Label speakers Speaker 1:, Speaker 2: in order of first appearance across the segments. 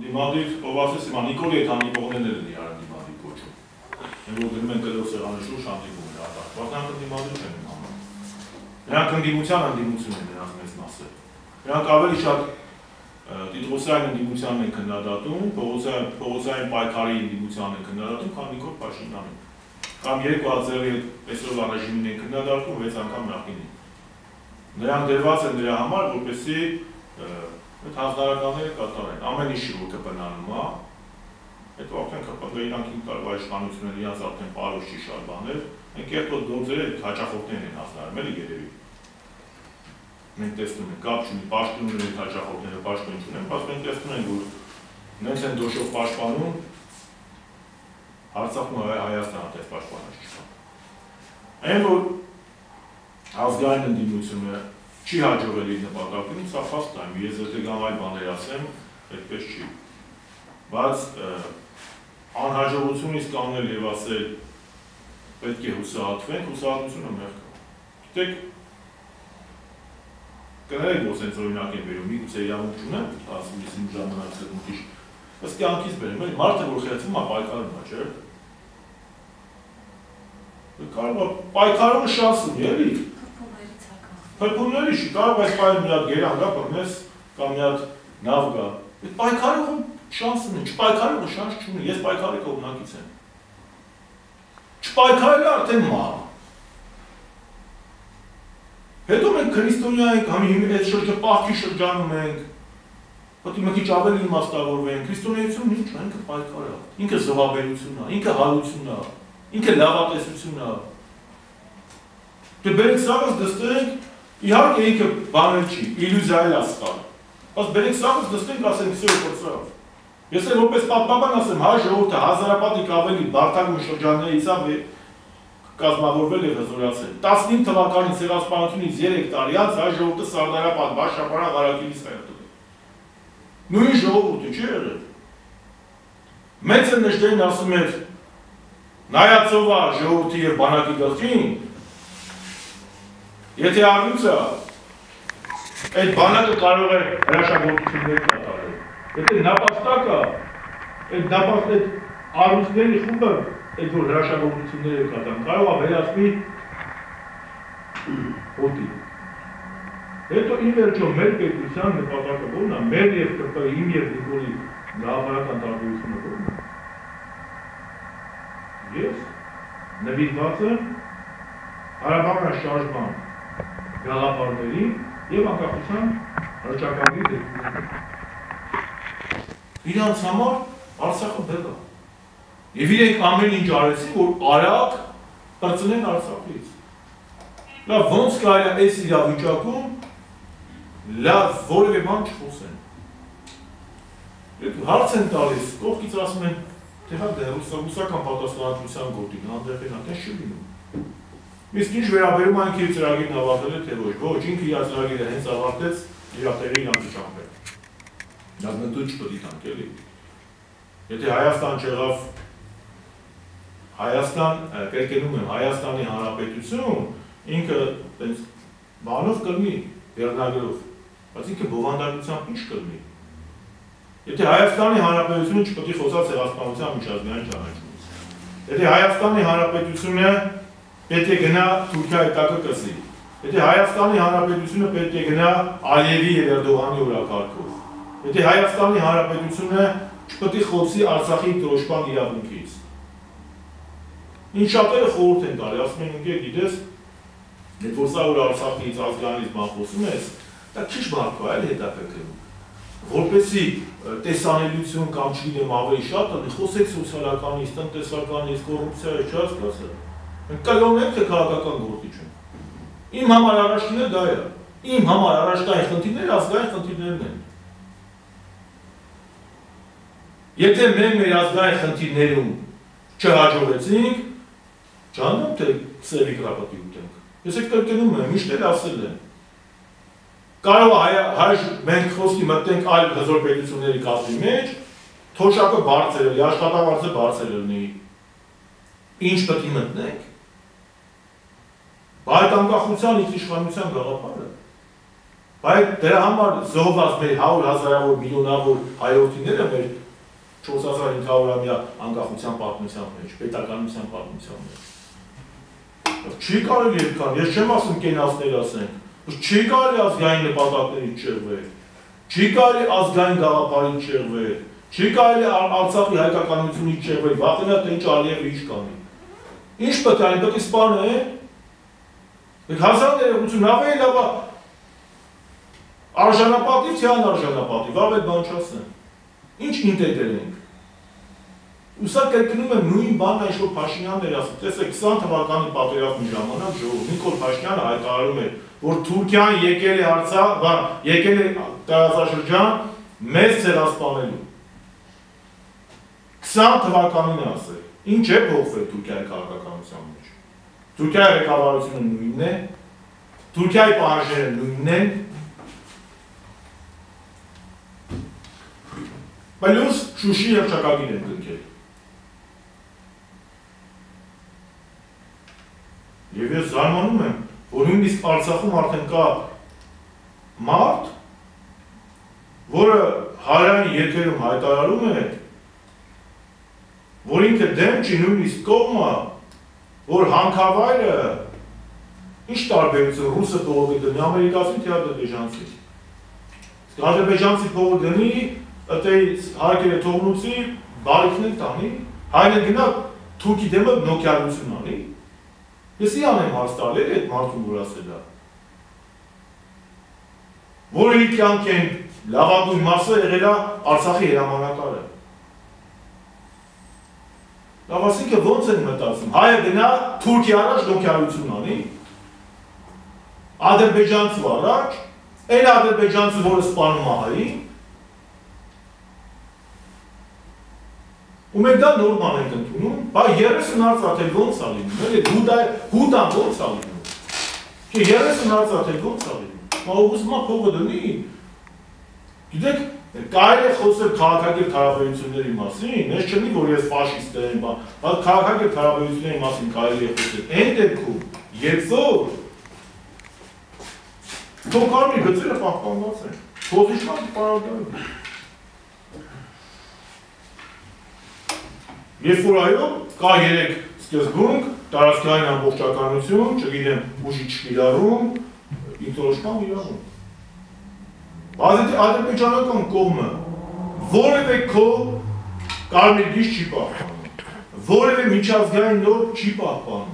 Speaker 1: Դիմադիր, ով ասես հիմա Նիկոլի հետ հանդիպողներն են իրար դիմադիր կոչում։ Են որ գնում են կլոր սեղանի շուրջ հանդիպում են արտակված, նրանք ընդդիմադիր չեն իմանում։ Նրանք ընդդիմության ընդդիմություն են նրանք մեծ մասը։ Նրանք ավելի շատ տիտրոսային ընդդիմությանն են քննադատում, փողոցային պայքարի ընդդիմությանն են քննադատում, քան Նիկոլ Փաշինյանին։ Կամ 2000 այսօրվա ռեժիմին են քննադատում 6 անգամ նախկինին։ Նրանք դրված են դրա համար, որպեսզի այդ հանձնարարականները կատարեն։ Ամեն ինչի որ կպնանում է, հետո արդեն կպնდა իրանք 5 տարվա իշխանությունները իրանց արդեն պարուշ չի շատ բաներ, մենք երբոք գործերը հաճախորդներն են հանձնարարում, էլի երևի։ Մենք տեսնում ենք, կապ չունի, պաշտպանում են հաճախորդները, պաշտպան չունեն, բայց մենք տեսնում ենք, որ նենց են դոշով պաշտպանում, Արցախն ու Հայաստանը այդպես պաշտպանած չկա։ Այն որ ազգային ընդդիմությունը չի հաջողել իր նպատակին, սա փաստ է, ես եթե կամ այլ բաներ ասեմ, այդպես չի։ Բայց անհաջողությունից կանել եւ ասել պետք է հուսահատվենք, հուսահատությունը մեղք է։ Գիտեք, կներեք, որ սենց օրինակ են բերում, միգուցե իրավունք չունեմ, ասում ես իմ ժամանակ սետնուտիշ, բայց կյանքից բերեմ, մարդը որ խեղծում է պայքարում է, չէ՞։ Կարող է պայքարումը շանս ունի, էլի։ Փրփուրների չի, կարող այս պայքարը մի հատ գերան գա, բռնես, կամ մի հատ նավ գա։ Այդ պայքարումը շանս ունի, չպայքարումը շանս չունի, ես պայքարի կողմնակից եմ։ Չպայքարելը արդեն մահ։ Հետո մենք քրիստոնյա ենք, համ այդ շրջապահքի շրջանում ենք, պետք է մի քիչ ավելի իմաստավորվենք, քրիստոնեությունը ինչ է, ինքը պայքար է, ինքը զոհաբերություն է, ինքը հարություն է, ինքը լավատեսություն է։ Դե բերեք սաղս դստենք, իհարկե ինքը բաներ չի, իլյուզիա էլ ասկար, բայց բերեք սաղս դստենք, ասենք սյո կործավ։ Ես էլ որպես պատմաբան ասեմ, հայ ժողովուրդը հազարապատիկ ավելի բարդագույն շրջաններից է կազմավորվել եւ հզորացել։ 15 թվականին ցեղասպանությունից 3 տարի անց հայ ժողովուրդը Սարդարապատ, Բաշապարան, Ղարաքիլից հայտնել։ Նույն ժողովուրդը չի եղել։ Մեծ նշտերին ասում էր նայածովա ժողովրդի եւ բանակի գլխին, եթե առյուծը այդ բանակը կարող է հրաշագործություններ կատարել։ Եթե նապաստակը այդ առյուծների խումբը այդ որ հրաշագործությունները կատարեն, կարող է վերածվի հոտի։ Հետո ի վերջո մեր պետության նպատակը ո՞րն է, մեր եւ ԿՊ-ի, իմ եւ Նիկոլի գաղափարական տարբերությունը ո՞րն է։ Ես նվիրված եմ Ղարաբաղյան շարժման գաղափարների եւ անկախության հռչակագրի դեպքերին։ Իրանց համար Արցախը բեռ է։ Եվ իրենք ամեն ինչ արեցին, որ արագ պրծնեն Արցախից։ Լավ, ոնց կարելի է այս իրավիճակում լավ որևէ բան չխոսեն։ Հարց են տալիս, կողքից ասում են, թե հա դե ռուսական պատասխանատվության գոտին, անդեղին այդպես չի լինում։ Իսկ ինչ վերաբերում այն իր ծրագիրն ավարտել է, թե ոչ, ինքը իր ծրագիրը հենց ավարտեց, իր տեղի իրանք չանվել։ Դա մտու չպետք է տանք, էլի։ Եթե Հայաստան չեղավ, Հայաստան, կրկնում եմ, Հայաստանի Հանրապետություն, ինքը տենց բանով կլնի, վերնագրով, բայց ինքը բովանդակությամբ ինչ կլնի։ Եթե Հայաստանի Հանրապետությունը չպետք է խոսա ցեղասպանության միջազգային ճանաչումից։ Եթե Հայաստանի Հանրապետությունը պետք է գնա Թուրքիայի տակը կսի։ Եթե Հայաստանի Հանրապետությունը պետք է գնա Ալիևի եւ Էրդողանի օրակարգով։ Եթե Հայաստանի Հանրապետությունը չպետք է խոսի Արցախի դրոշման իրավունքից։ Ինչ շատերը խորհուրդ են տալի, ասում են ինքը գիտես, այդ որ սա որ Արցախից ազգանից բան խոսում ես, դա քիչ բառ է, այլ հետաքրքրում։ Որպեսզի տեսանելիություն կամ չգիտեմ ավելի շատ անի, խոսեք սոցիալականից, տնտեսականից, կոռուպցիայից, չհասկացա։ Մենք կլոնում ենք թե քաղաքական գործիչ են։ Իմ համար առաջինը դա է։ Իմ համար առաջնային խնդիրները ազգային խնդիրներն են։ Եթե մեր ազգային խնդիրներում չհաջողեցինք, չանդամ թե սևի կրապատի ուտենք։ Ես եք կրկնում եմ, միշտ էլ ասել եմ։ Կարող մենք խոսքի մտնենք այլ հզոր պետությունների կազմի մեջ, թոշակը բարձր է, աշխատավարձը բարձր լինի։ Ինչ պետք է մտնենք։ Բայց անկախության իշխանության գաղափարը։ Բայց դրա համար զոհված մեր 100,000-ավոր միլիոնավոր հայրենիները մեր 4500-ամյա անկախության պատմության մեջ, պետականության պատմության մեջ։ Չի կարելի այդքան, ես չեմ ասում կենացներ ասենք, չի կարելի ազգային նպատակներից չեղվել, չի կարելի ազգային գաղափարից չեղվել, չի կարելի Արցախի հայկականությունից չեղվել, վախենա թե ինչ Ալիևը ինչ կանի։ Ինչ պետք է անի, պետք է սպանը, հազար ներողություն, ավելի լավ արժանապատիվ, թե անարժանապատիվ, ավելի բան չասեմ։ Ինչ ինտեգրել ենք։ Ու սա կրկնում եմ նույն բանն ինչ որ Փաշինյանն էր ասում, տեսեք 20 թվականի պատերազմի ժամանակ ժողով Նիկոլ Փաշինյանը հայտարարում էր, որ Թուրքիան եկել է Արցախ, եկել է տարածաշրջան մեզ ցեղասպանելու։ 20 թվականին է ասել։ Ինչ է փոխվել Թուրքիայի քաղաքականության մեջ։ Թուրքիայի ղեկավարությունը նույնն է, Թուրքիայի պահանջները նույնն են։ Պլյուս Շուշի հռչակագիր են կնքել։ Եվ ես զարմանում եմ, որ նույնիսկ Արցախում արդեն կա մարդ, որը հարյանի եթերում հայտարարում է, որ ինքը դեմ չի նույնիսկ կողմը, որ հանքավայրը ինչ տարբերություն ռուսը փողը գնի, ամերիկացին թե ադրբեջանցի։ Ադրբեջանցի փողը գնի, ըտե հարկերը թողնուցի, բարիքներ տանի, հայրը գնա թուրքի դեմը նոքյալություն անի։ Ես իան եմ հաստալ էր այդ մարդուն որ ասել է։ Որը իր կյանքեն լավագույն մասը եղել է Արցախի հրամանակարը։ Լավ ասինքն ոնց են մտածում, հայը գնա Թուրքի առաջ նոքյալություն անի, ադրբեջանցու առաջ, այն ադրբեջանցը, որը սպանում է հային, ու մենք դա նորմալ ենք ընդունում, բա 30 արծաթել ոնց է լինում, հուդան ոնց է լինում, કે 30 արծաթել ոնց է լինում, բա ուզում է փողը դնի, գիտեք, կարելի է խոսել քաղաքակիրթ հարաբերությունների մասին, ես չնի, որ ես ֆաշիստ եմ, բայց քաղաքակիրթ հարաբերությունների մասին կարելի է խոսել, այն դեպքում, երբ որ թոքարմի գծերը պահպանված են, փոզիչման պարագայում։ Երբ որ այո, կա 3 սկզբունք, տարածքային ամբողջականություն, չգիտեմ, ուժի չկիրառում, ինքնորոշման իրավունք։ Բայց ադրբեջանական կողմը որևէ քո կարմիր գիծ չի պահպանում, որևէ միջազգային նորմ չի պահպանում։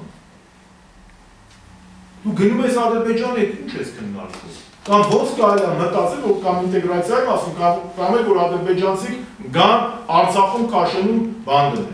Speaker 1: Դու գնում ես Ադրբեջան, այդ ինչ ես քննարկում։ Կամ ոնց կարելի է մտածել, որ կամ ինտեգրացիայի մասին, կամ էլ որ ադրբեջանցիք գան Արցախում Քաշենում բան դնեն։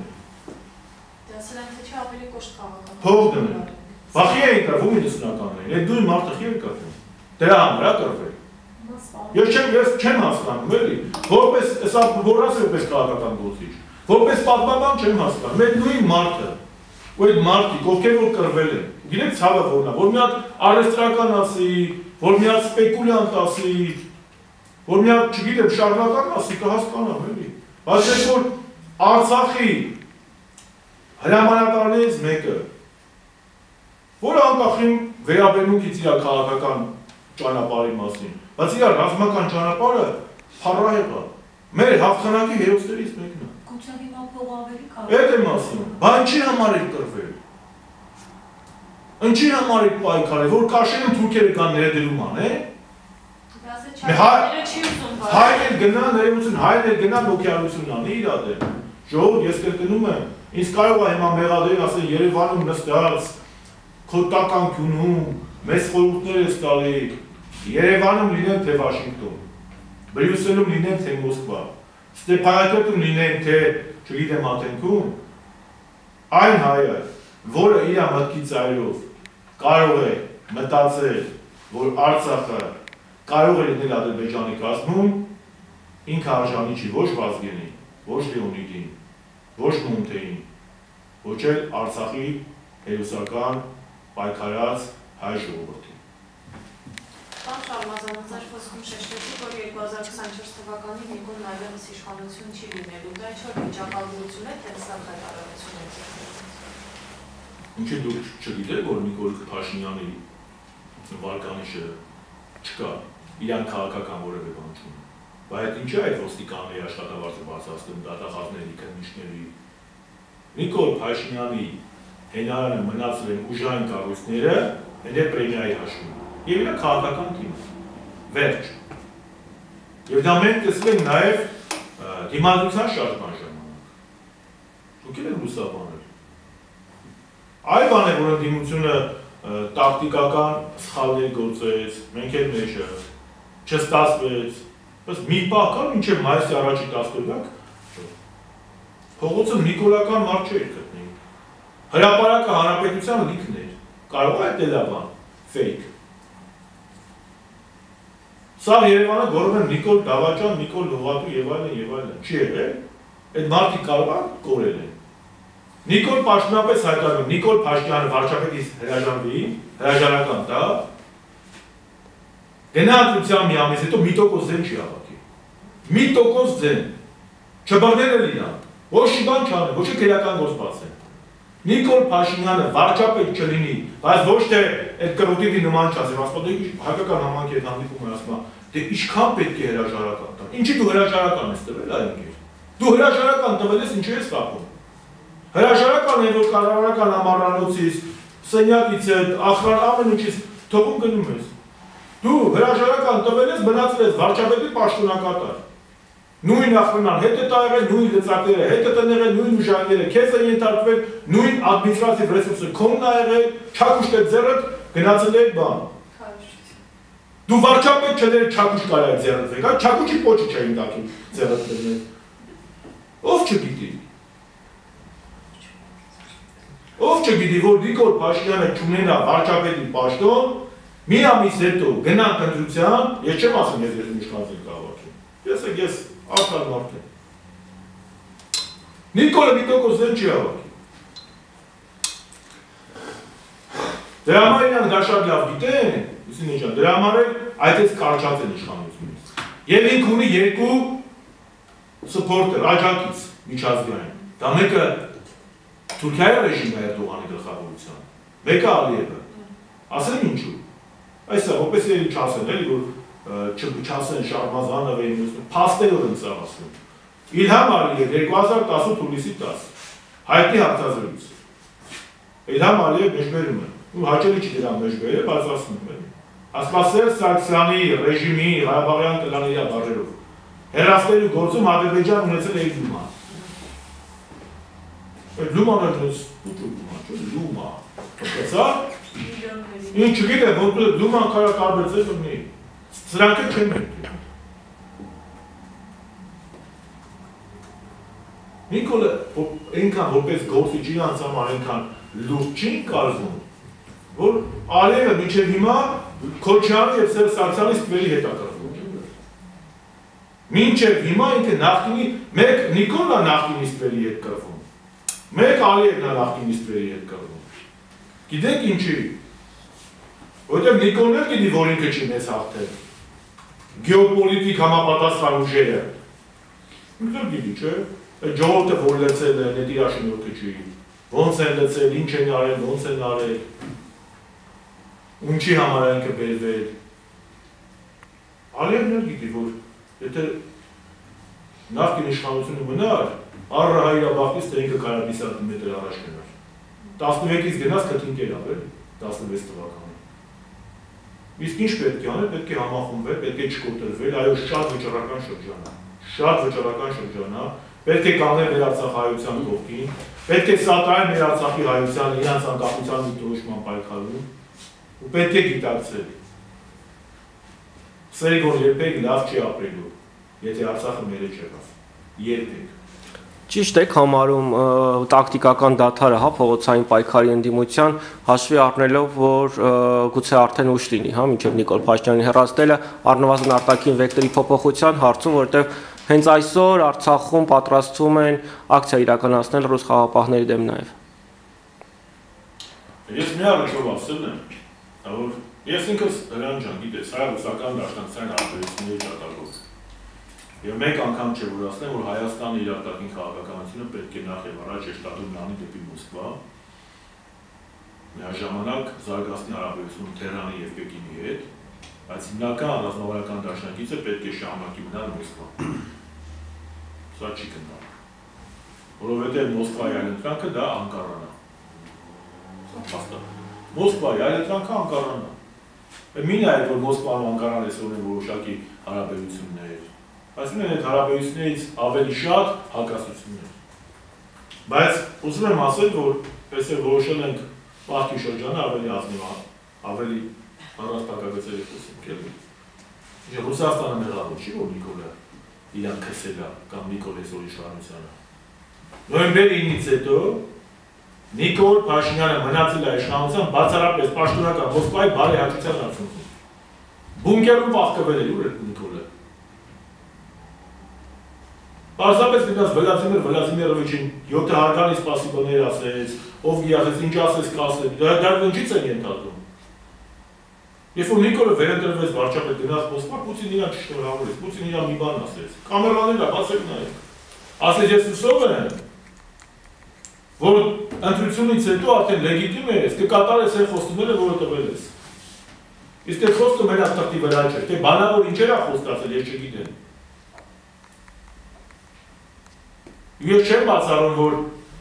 Speaker 1: Փող դնեն։ Բախի էին կրվում 90-ականներին, այդ դույն մարդը խի էր կրվում։ Դրա համար է կրվել։ Ես չեմ հասկանում, էլի, որպես, սա որաս որպես քաղաքական գործիչ, որպես պատմաբան չեմ հասկանում, այդ նույն մարդը, ու այդ մարդիկ, ովքեր որ կրվել են, գիտեք ցավը որն է, որ մի հատ արհեստական ասի, որ մի հատ սպեկուլյանտ ասի, որ մի հատ, չգիտեմ, շարժական ասի, կհասկանամ, էլի, բայց ես որ Արցախի հրամանակարներից մեկը, որը անկախին վերաբերմունքից իր քաղաքական ճանապարհի մասին, բայց իր ռազմական ճանապարհը փառահեղ է։ Մեր հաղթանակի հերոսներից մեկն է։
Speaker 2: Գուցե հիմա փող ավելի կարելի։
Speaker 1: Այդ եմ ասում, բայց ինչի համար եք կռվել։ Ինչի համար եք պայքարել, որ Քաշենում թուրքերը կան ներդրում անեն։ Հայրեր գնա ներողություն, հայրեր գնա նոքյալություն անի իր դեմ։ Ժողով ես կրկնում եմ, ինձ կարող է հիմա մեղադրել ասել Երևանում նստած քո տականքյունում մեծ խորհուրդներ ես տալի Երևանում լինեն թե Վաշինգտոն, Բրյուսելում լինեն թե Մոսկվա, Ստեփանակերտում լինեն թե չգիտեմ Աթենքում, այն հայը, որը իր մտքի ծայրով կարող է մտածել, որ Արցախը կարող է լինել Ադրբեջանի կազմում, ինքը արժանի չի ոչ Վազգենին, ոչ Լեոնիդին, ոչ Մոնտեին, ոչ էլ Արցախի հերոսական պայքարած հայ ժողովրդին։
Speaker 2: Պարոն Շարմազանov, ձեր խոսքում շեշտեցիք, որ 2024 թվականին Նիկոլ այլևս իշխանություն չի լինելու, դա ինչ-որ վիճակագրություն է, թե հստակ հայտարարություն է։
Speaker 1: Ինչի դուք չգիտեք, որ Նիկոլ Փաշինյանի վարկանիշը չկա։ իրանք քաղաքական որևէ բան չունեն։ Բայց ինչի այդ ոստիկանների աշխատավարձը բարձրացնում դատախազների, քննիչների։ Նիկոլ Փաշինյանի հենարանը մնացել են ուժային կառույցները, հենց պրեմիայի հաշվին։ Եվ իրա քաղաքական թիմը։ Վերջ։ Եվ դա մենք տեսել ենք նաև դիմադրության շարժման ժամանակ։ Դուք եք լուսաբանել։ Այլ բան է, որ ընդդիմությունը տակտիկական սխալներ գործեց, մենք էլ մեջը չստացվեց, բայց մի պահ կար մինչև մայիսի առաջի 10-օրյակ փողոցը նիկոլական մարդ չէր գտնել։ Հրապարակը հանրապետության լիքն էր, կարող է դա բան, fake։ Սա Երևանը գոռում են Նիկոլ Դավաճան, Նիկոլ Լողատու եւ այլն, չի եղել, այդ մարդիկ կարող են կորել են։ Նիկոլ Պաշտոնապես հայտարարում, Նիկոլ Փաշինյանը վարչապետից հրաժարվի, հրաժարական տա, գնա ընտրության մի ամիս հետո 1% ձեն չի հավաքի։ 1% ձեն։ Չբռնել էլ իրան, ոչ մի բան չանեն, ոչ քերական գործ բացեն։ Նիկոլ Փաշինյանը վարչապետ չլինի, բայց ոչ թե այդ կրոտիվի նման չասեմ, ասում դե հայկական համանքի հետ հանդիպում են ասում, դե ինչքան պետք է հրաժարական տան։ Ինչի դու հրաժարական ես տվել, այ ընկեր։ Դու հրաժարական տվել ես, ինչի ես կապում։ Հրաժարական է, որ կառավարական ամառանոցից, սենյակից հետ, ախրան ամեն ինչից թողում գնում ես։ Դու հրաժարական տվել ես, մնացել ես վարչապետի պաշտոնակատար։ Նույն ախրանան հետ է տարել, նույն լծակները հետ է տնեղել, նույն ուժայինները քեզ են ենթարկվել, նույն ադմինիստրատիվ ռեսուրսը քոնն ա եղել, չակուշտ է ձեռդ, գնացել է բան։ Դու վարչապետ չներ չակուշ կարա է ձեռդ վեկա, չակուշի պոչը չէին տակին ձեռդ դրնել։ Ով չգիտի։ Ով չգիտի, որ Նիկոլ Փաշինյանը չունենա վարչապետի պաշտոն, մի ամիս հետո գնանք ընտրության, ես չեմ ասում ես իշխանություն կհավաքեմ։ Ես արդար մարդ եմ։ Նիկոլը 1% ձեն չի հավաքի։ Դրա համար իրան դա շատ լավ գիտեն, ուսին ինչան, դրա համար էլ այդպես կարճած են իշխանությունից։ Եվ ինք ունի երկու սպորտեր, աջակից միջազգային։ Դա մեկը Թուրքիայի ռեժիմը Էրդողանի գլխավորության, մեկը Ալիևը։ Ասեն ինչու։ Այսա, որպես էլի չասեն, էլի, որ չասեն Շարմազանովը, փաստերով են սա ասում։ Իլհամ Ալիև 2010 հուլիսի 10, հայտնի հարցազրույց։ Իլհամ Ալիև մեջբերում է, ու հաճելի չի դրան մեջբերը, բայց ասում է։ Ասպասեր Սարգսյանի ռեժիմի Ղարաբաղյան կլաների բաժերով։ Հեռաստելու գործում Ադրբեջան ունեցել է լումա։ Այդ լուման է լումա, լումա։ Ինչ չգիտեմ, որ լուման կարա կարբեցել ունի, սրանք է չեն մեկտի։ Նիկոլը ենքան որպես գործիչ իրանց համար ենքան լուր չին կարզում, որ Ալիևը մինչև հիմա Քոչարյանի և Սարգսյանի ստվերի հետ ակրվում։ Մինչև հիմա ինքը նախկինի, մեկ Նիկոլն է նախկինի ստվերի հետ կրվում, մեկ Ալիևն է նախկինի ստվերի հետ կրվում։ Գիտեք ինչի, որտեղ Նիկոլն էլ գիտի, որ ինքը չի մեզ հաղթել, գեոպոլիտիկ համապատասխան ուժերը։ Ինքը գիտի, չէ, ժողովուրդը որ լցել է, նետ իր աշնորհքը չի, ոնց են լցել, ինչ են արել, ոնց են արել, ինչի համար ինքը բերվել։ Ալիևն էլ գիտի, որ եթե նախկին իշխանությունը մնար, Առահայրաբաղից թե ինքը կարա 50 մետր առաջ գնար։ 16-ից գնաց քթինքեր ավել, 16 թվականին։ Իսկ ինչ պետք է անել, պետք է համախմբվել, պետք է չկոտրվել, այո, շատ վճռական շրջան է, պետք է կանգնել մեր Արցախահայության կողքին, պետք է սատարել մեր Արցախի հայության իրանց անկախության դիտորոշման պայքարում, ու պետք է գիտակցել։ Սերգոն երբեք լավ չի ապրելու, եթե Արցախը մերը չեղավ, երբեք։
Speaker 3: Ճիշտ եք համարում տակտիկական դադարը, հա, փողոցային պայքարի ընդդիմության հաշվի առնելով, որ գուցե արդեն ուշ լինի, հա, մինչև Նիկոլ Փաշինյանի հեռացնելը առնվազն արտաքին վեկտորի փոփոխության հարցում, որտեղ հենց այսօր Արցախում պատրաստվում են ակցիա իրականացնել ռուս խաղաղապահների դեմ նաև։
Speaker 1: Ես մի առաջով ասել եմ, որ ես ինքս Հրանտ ջան, գիտես, հայ ռուսական դաշնակցության հարաբերությունների ճակատով։ Եվ մեկ անգամ չէ, որ ասեմ, որ Հայաստանը իր արտաքին քաղաքականությունը պետք է նախ եւ առաջ շտատում անի դեպի Մոսկվա, միաժամանակ զարգացնի հարաբերությունը Թեհրանի եւ Պեկինի հետ, Բայց հիմնական ռազմավարական դաշնակիցը պետք է շարունակի մնալ Մոսկվա։ Սա չի կնալ։ Որովհետև Մոսկվայի այլընտրանքը դա Անկարանա։ Սա փաստը։ Մոսկվայի այլընտրանքը Անկարանա։ Մի նայեք, որ Մոսկվան ու Անկարան այսօր ունեն որոշակի հարաբերություններ, բայց ունեն այդ հարաբերություններից ավելի շատ հակասություններ։ Բայց ուզում եմ ասել, որ այսօր որոշել ենք Պահքի շրջանը ավելի ազնիվ, ավելի առաստակագծերի խոսենք էլի։ Ռուսաստանը մեղավոր չի, որ Նիկոլը իրան քսել է կամ Նիկոլ այսօր իշխանությանը։ Նոյեմբեր 9-ից հետո Նիկոլ Փաշինյանը մնացել է իշխանության բացառապես պաշտոնական Մոսկվայի բարեհաճության արդյունքում։ Բունկերում պահկվել է ուր Նիկոլը։ Պարզապես գնաց Վլադիմիր Վլադիմիրովիչին 7 հարգանի սպասիբներ ասեց, ով գիացեց, ինչ ասեց, կասեց, դա ինչից են ենթադրում։ Երբ որ Նիկոլը վերընտրվեց վարչապետ գնաց Մոսկվա, Պուտինն իրան չշնորհավորեց, Պուտինն իրան մի բան ասեց։ Կամերաները բացեք նայեք։ Ասեց ես հուսով եմ, որ ընտրությունից հետո արդեն լեգիտիմ է, կկատարես այն խոստումները, որը տվել ես։ Իսկ այդ խոսքը մենակ թղթի վրա չէ, թե բանավոր ինչեր է խոստացել, ես չգիտեմ։ Ես չեմ բացառում, որ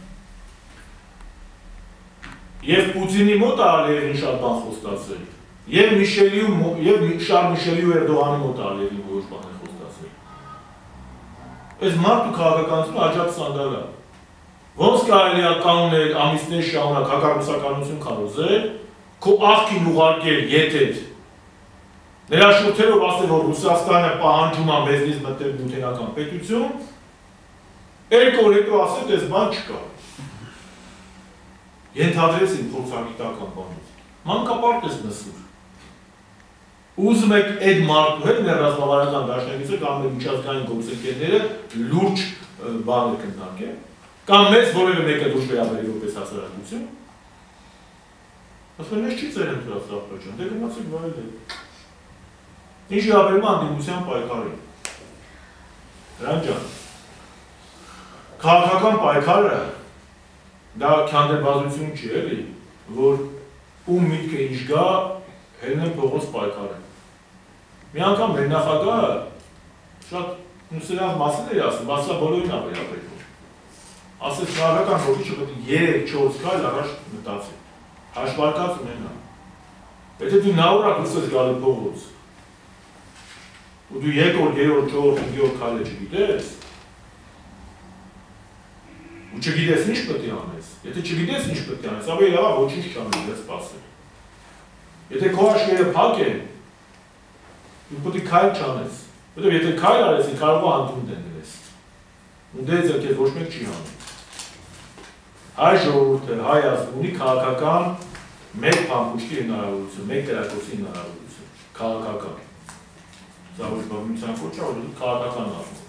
Speaker 1: եւ Պուտինի մոտ Ալիևին շատ բան խոստացել, եւ Շարլ Միշելի ու Էրդողանի մոտ Ալիևին որոշ բաներ խոստացել։ Այս մարդու քաղաքականությունը աջակ սանդալ է։ Ոնց կարելի է կանոնել ամիսներ շարունակ հակառուսականություն քարոզել, քո աղքին ուղարկել եթեր։ Նրա շուրթերով ասել, որ Ռուսաստանը պահանջում է մեզնից մտնել նյութենական պետություն, երկու օր հետո ասել, դες բան չկա։ Ենթադրեցին փորձագիտական բանից։ Մանկապարտ ես նսուր։ Ուզում եք այդ մարդու հետ մեր ռազմավարական դաշնակիցը կամ մեր միջազգային գործընկերները լուրջ բաներ կնտանք, կամ մեզ որևէ մեկը դուրս վերաբերի որպես հասարակություն։ Ասում են, ես չի ծեր ընտրած Ռափրոջան, դե գնացեք վայել։ Ինչ վերաբերում անդիմության պայքարին։ Հրան ջան, քաղաքական պայքարը դա քանդերբազություն չի էլի, որ ում միտքը ինչ գա, հելնեն փողոց պայքարը։ Մի անգամ մեր նախագահը շատ նուսերավ մասին էր ասում, բացա բոլորին ա վերաբերվում։ Ասեց քաղաքական ոգի չպետք 3-4 քայլ առաջ մտածի։ Հաշվարկած ունենա։ Եթե դու նավուրակ ուզես գալու փողոց, ու դու 2-րդ, 3-րդ, 4-րդ, 5-րդ քայլը չգիտես, ու չգիտես ինչ պետք է անես, եթե չգիտես ինչ պետք է անես, ավելի լավ ոչինչ չանես, դες սպասել։ Եթե քո աչքերը փակ են, դու պետք է քայլ չանես, որտեղ եթե քայլ արես, կարող է անդուն դնես։ Ու դե ձեր քեզ ոչ մեկ չի անի։ Հայ ժողովուրդը, հայ ազգը ունի քաղաքական մեկ փամփուշտի հնարավորություն, մեկ կրակոցի հնարավորություն, քաղաքական։ Սա ոչ բավականության կոչ է, որ քաղաքական առումով։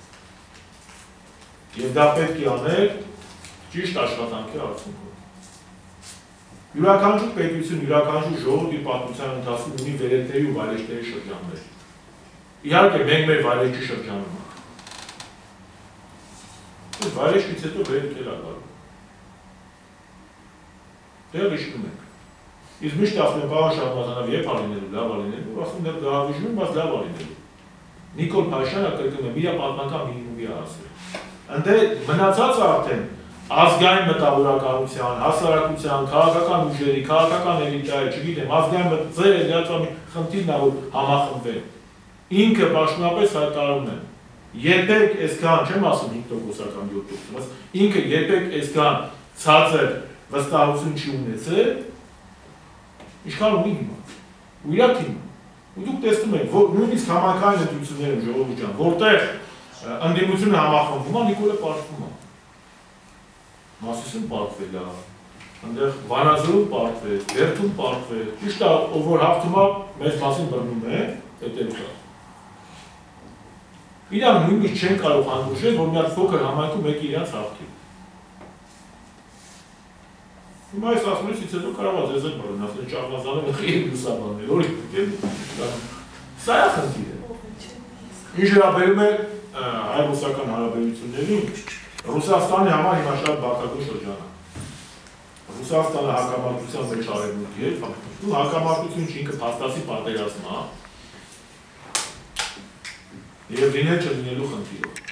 Speaker 1: Եվ դա պետք է անել ճիշտ աշխատանքի արդյունքում։ Յուրաքանչյուր պետություն, յուրաքանչյուր ժողովուրդ իր պատմության ընթացքում ունի վերելքների ու վայրեջքների շրջաններ։ Իհարկե, մենք մեր վայրեջքի շրջանում ենք։ Այս վայրեջքից հետո վերելք էլ ա գալու։ Դեռ իշխում ենք։ Իսկ միշտ ասում են, բաղ Շահբազանով երբ ա լինելու, լավ ա լինելու, ասում դեռ դահավիժում, բայց լավ ա լինելու։ Նիկոլ Փաշինյանը կրկնում է, իր պատմական մինիմումի ա ասել։ Ընդ մնացածը արդեն ազգային մտավորականության, հասարակության, քաղաքական ուժերի, քաղաքական էլիտայի, չգիտեմ, ազգային ձեր էլիտայի խնդիրն է, որ համախմբվեն։ Ինքը պաշտոնապես հայտարարում է, երբեք այսքան, չեմ ասում 5%-ական 7%, բայց ինքը երբեք այսքան ցածր վստահություն չի ունեցել, ինչքան ունի հիմա, ու իրա թիմը։ Ու դուք տեսնում եք, որ նույնիսկ համայնքային ընտրություններում ժողովուրդ ջան, որտեղ ընդդիմությունը համախմբվում է, Նիկոլը պարտվում է։ Մասիսում պարտվել է, այնտեղ Վանաձորում պարտվել, Բերդում պարտվել, ճիշտ է, ով որ հաղթում է, մեծ մասին բռնում է, հետև կա։ Իրան նույնիսկ չեն կարող հանդուրժել, որ մի հատ փոքր համայնքում մեկը իրանց հաղթի։ Հիմա այս ասում ես, հետո կարող է ձեզ էլ բռն, ասել Շահբազանը խիղ լուսաբաններ, որ սա է խնդիրը։ Ինչ վերաբերում է հայ-ռուսական հարաբերություններին, Ռուսաստանի համար հիմա շատ բակագույն շրջան է։ Ռուսաստանը հակամարտության մեջ արևմուտքի հետ, ու հակամարտություն չի ինքը փաստացի պատերազմ է, եւ լինել չլինելու խնդիրով։